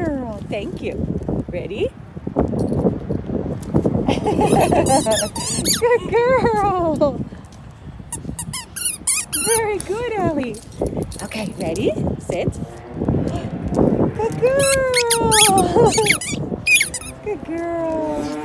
girl. Thank you. Ready? Good girl. Very good, Allie. Okay, ready? Sit. Good girl. Good girl.